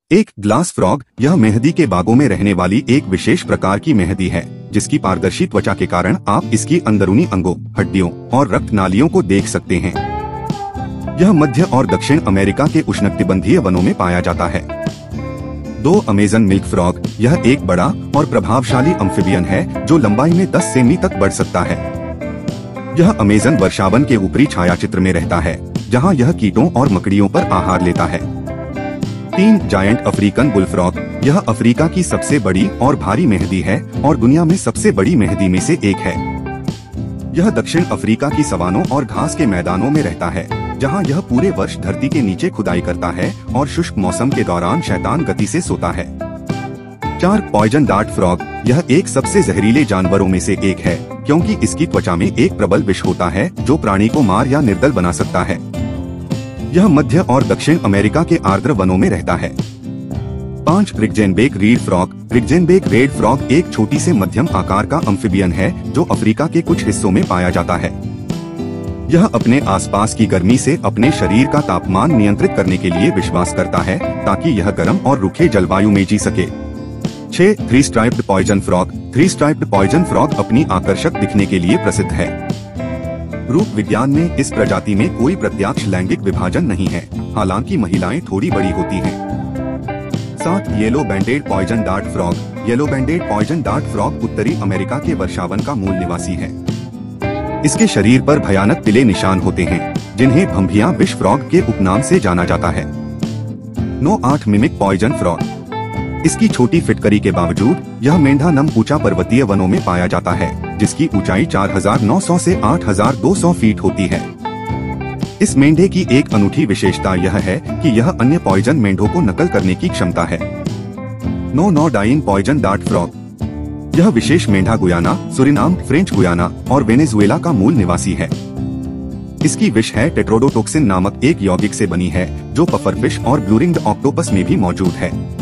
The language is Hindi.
एक ग्लास फ्रॉग, यह मेहंदी के बागों में रहने वाली एक विशेष प्रकार की मेहंदी है, जिसकी पारदर्शी त्वचा के कारण आप इसकी अंदरूनी अंगों, हड्डियों और रक्त नालियों को देख सकते हैं। यह मध्य और दक्षिण अमेरिका के उष्णकटिबंधीय वनों में पाया जाता है। 2 अमेज़न मिल्क फ्रॉग, यह एक बड़ा और प्रभावशाली अम्फिबियन है जो लंबाई में 10 सेमी तक बढ़ सकता है। यह अमेज़न वर्षावन के ऊपरी छायाचित्र में रहता है, जहां यह कीटों और मकड़ियों पर आहार लेता है। 3 जायंट अफ्रीकन बुलफ्रॉग, यह अफ्रीका की सबसे बड़ी और भारी मेहंदी है और दुनिया में सबसे बड़ी मेहंदी में से एक है। यह दक्षिण अफ्रीका की सवानों और घास के मैदानों में रहता है, जहां यह पूरे वर्ष धरती के नीचे खुदाई करता है और शुष्क मौसम के दौरान शैतान गति से सोता है। 4 पॉइजन डार्ट फ्रॉग, यह एक सबसे जहरीले जानवरों में से एक है, क्योंकि इसकी त्वचा में एक प्रबल विष होता है जो प्राणी को मार या निर्दल बना सकता है। यह मध्य और दक्षिण अमेरिका के आर्द्र वनों में रहता है। 5 Riggenbach reed frog, Riggenbach red frog एक छोटी से मध्यम आकार का अम्फिबियन है जो अफ्रीका के कुछ हिस्सों में पाया जाता है। यह अपने आसपास की गर्मी से अपने शरीर का तापमान नियंत्रित करने के लिए विश्वास करता है, ताकि यह गर्म और रुखे जलवायु में जी सके। 6 three striped poison frog, three striped poison frog अपनी आकर्षक दिखने के लिए प्रसिद्ध है। रूप विज्ञान में इस प्रजाति में कोई प्रत्यक्ष लैंगिक विभाजन नहीं है, हालांकि महिलाएं थोड़ी बड़ी होती हैं। 7 yellow banded poison dart frog, yellow banded poison dart frog उत्तरी अमेरिका के वर्षावन का मूल निवासी है। इसके शरीर पर भयानक पीले निशान होते हैं, जिन्हें भंभिया विष फ्रॉग के उपनाम से जाना जाता है। 8 मिमिक पॉइजन फ्रॉग, इसकी छोटी फिटकरी के बावजूद यह मेंढा नम ऊंचा पर्वतीय वनों में पाया जाता है, जिसकी ऊंचाई 4900 से 8200 फीट होती है। इस मेंढे की एक अनूठी विशेषता यह है कि यह अन्य पॉइजन मेंढों को नकल करने की क्षमता है। 9 डाइंग पॉइजन डार्ट फ्रॉग, यह विशेष मेंढा गुयाना, सुरिनाम, फ्रेंच गुयाना और वेनेजुएला का मूल निवासी है। इसकी विष है टेट्रोडोटोक्सिन नामक एक यौगिक से बनी है, जो पफरफिश और ब्लू रिंग्ड ऑक्टोपस में भी मौजूद है।